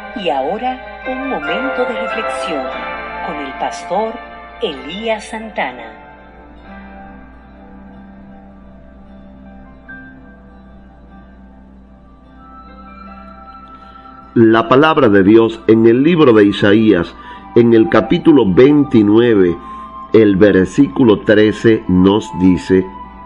Y ahora, un momento de reflexión con el pastor Elías Santana. La palabra de Dios en el libro de Isaías, en el capítulo 29, el versículo 13 nos dice: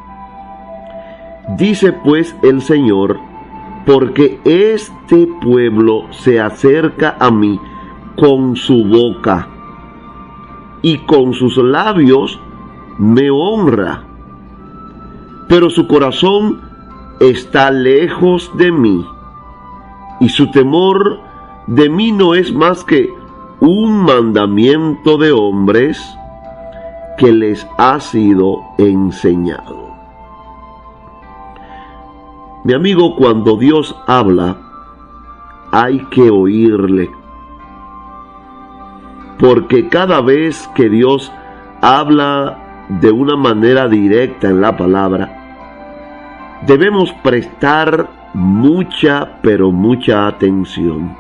Dice pues el Señor, porque este pueblo se acerca a mí con su boca y con sus labios me honra, pero su corazón está lejos de mí, y su temor de mí no es más que un mandamiento de hombres que les ha sido enseñado. Mi amigo, cuando Dios habla, hay que oírle, porque cada vez que Dios habla de una manera directa en la palabra, debemos prestar mucha, pero mucha atención.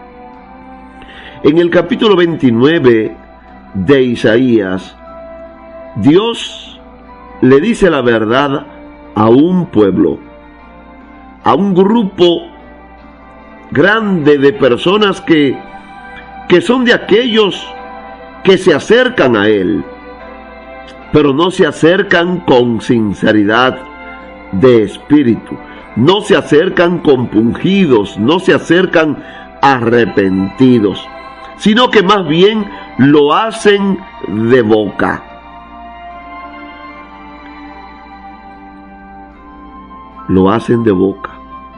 En el capítulo 29 de Isaías, Dios le dice la verdad a un pueblo, a un grupo grande de personas que son de aquellos que se acercan a Él, pero no se acercan con sinceridad de espíritu, no se acercan compungidos, no se acercan arrepentidos, sino que más bien lo hacen de boca. Lo hacen de boca.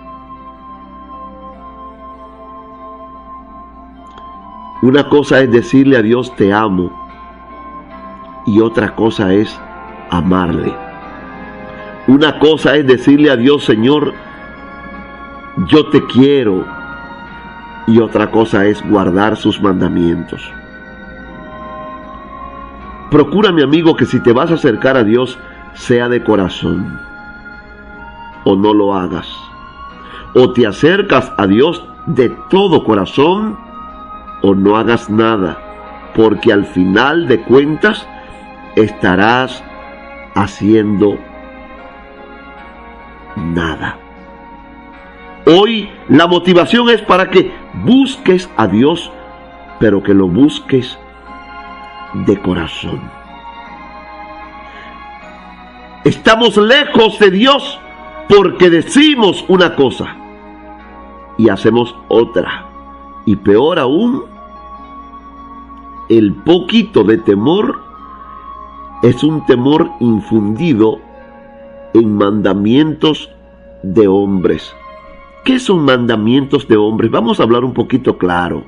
Una cosa es decirle a Dios te amo, y otra cosa es amarle. Una cosa es decirle a Dios, Señor, yo te quiero, y otra cosa es guardar sus mandamientos. Procura, mi amigo, que si te vas a acercar a Dios, sea de corazón, o no lo hagas. O te acercas a Dios de todo corazón, o no hagas nada, porque al final de cuentas estarás haciendo nada. Hoy la motivación es para que busques a Dios, pero que lo busques de corazón. Estamos lejos de Dios porque decimos una cosa y hacemos otra. Y peor aún, el poquito de temor es un temor infundido en mandamientos de hombres. ¿Qué son mandamientos de hombres? Vamos a hablar un poquito claro.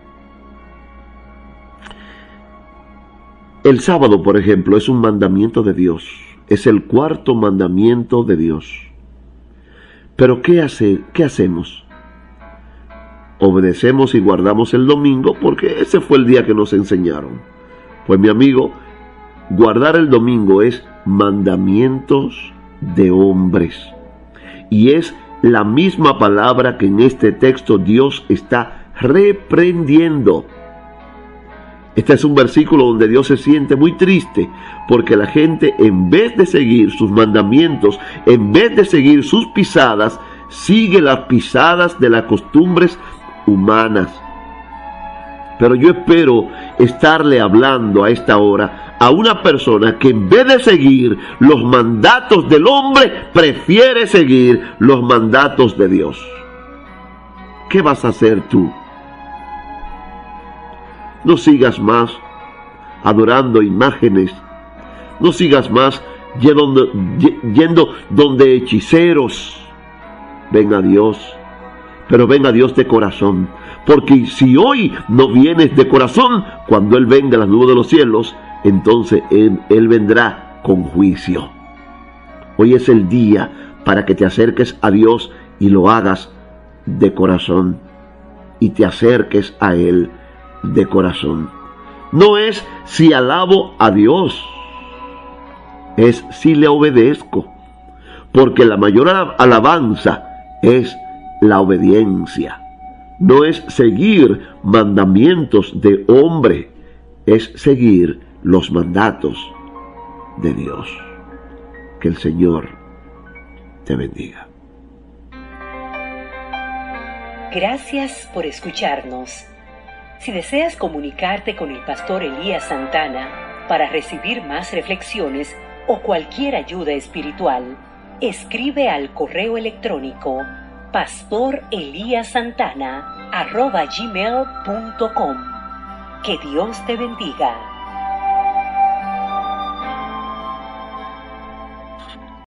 El sábado, por ejemplo, es un mandamiento de Dios. Es el cuarto mandamiento de Dios. Pero ¿qué hacemos? Obedecemos y guardamos el domingo porque ese fue el día que nos enseñaron. Pues mi amigo, guardar el domingo es mandamientos de hombres. Y es la misma palabra que en este texto Dios está reprendiendo. Este es un versículo donde Dios se siente muy triste porque la gente, en vez de seguir sus mandamientos, en vez de seguir sus pisadas, sigue las pisadas de las costumbres humanas. Pero yo espero estarle hablando a esta hora a una persona que en vez de seguir los mandatos del hombre, prefiere seguir los mandatos de Dios. ¿Qué vas a hacer tú? No sigas más adorando imágenes. No sigas más yendo donde hechiceros. Ven a Dios, pero ven a Dios de corazón. Porque si hoy no vienes de corazón, cuando Él venga en las nubes de los cielos, entonces Él vendrá con juicio. Hoy es el día para que te acerques a Dios y lo hagas de corazón. Y te acerques a Él de corazón. No es si alabo a Dios, es si le obedezco. Porque la mayor alabanza es la obediencia. no es seguir mandamientos de hombre, es seguir los mandatos de Dios. Que el Señor te bendiga. Gracias por escucharnos. Si deseas comunicarte con el pastor Elías Santana para recibir más reflexiones o cualquier ayuda espiritual, escribe al correo electrónico pastoreliasantana@gmail.com. Que Dios te bendiga.